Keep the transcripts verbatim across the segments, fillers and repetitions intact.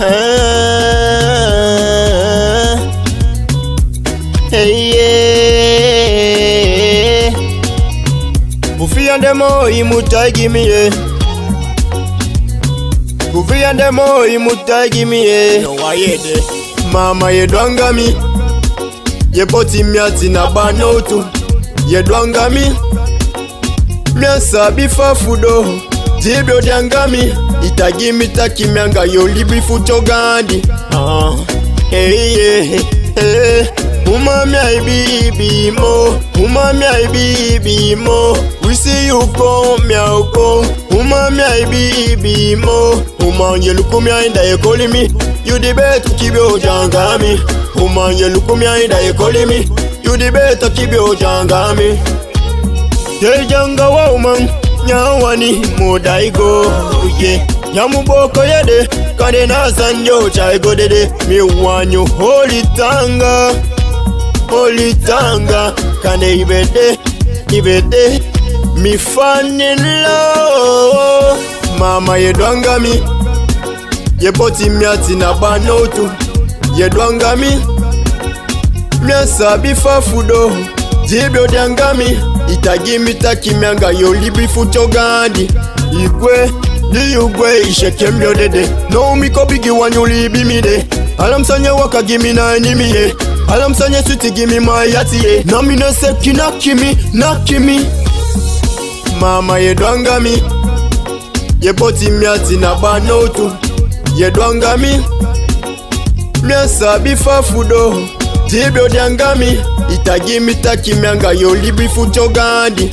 Hey, yeah. Buffy and demo, imutai gimme, yeah. Buffy and demo, imutai gimme, yeah. No, why yeah, Mama, you don't got me. You put him out in a banotu. You don't got me. Miasa bifa fudo. Jibyo dangami. Itagimi takimyanga yoli bifucho gandi. Ah, hey, yeah, hey. Umami I baby mo, umami I baby mo. We see you come, meow come. Umami I baby mo, umami you look me and you calling me. You the better keep your jangami. Umami you look me and you calling me. You the better keep your jangami. Hey janga woman, nyawani modaigo, yeah. Nyamuboko yede, kande na sanjo chai go dede. Me want you holy tanga. Holy tanga, kande ibede, ibede. Me fan in love. Mama ye dwanga mi. Ye poti miati na banotu. Ye dwanga mi. Miasa bifa fudo. Jibyo dangami. Itagimi takimyanga yoli bifucho gandi. Igwe, di ugwe isheke mbyo dede. No miko bigi wanyuli bimide. Alam sanya waka gimi na enimi ye. Alam sanya suti gimi mayati ye. Nami no seki nakimi, nakimi. Mama ye dwanga mi. Ye poti miati na banotu. Ye dwanga mi. Miasa bifa fudo. Jibyo dangami. Itagimi takimyanga yoli bifucho gandi.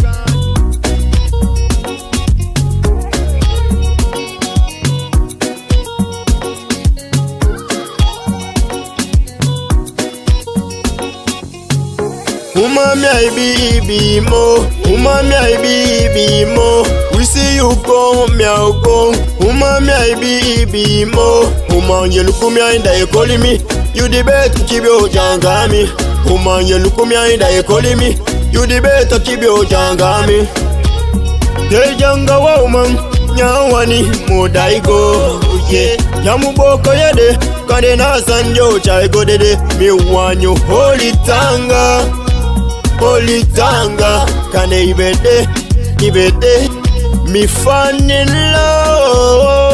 Umami I baby mo, umami I baby mo. We see you come, meow come. Umami I baby mo, umami you look me and you calling me. You the better keep your jangami. Umami you look me and you calling me. You the better keep your jangami. Hey janga woman, nyawani modaigo, yeah. Nyamuboko yede, kande na sanjo chai go dede. Me want you holy tanga. Holy tanga, kane ibede, ibede. Me fan in love.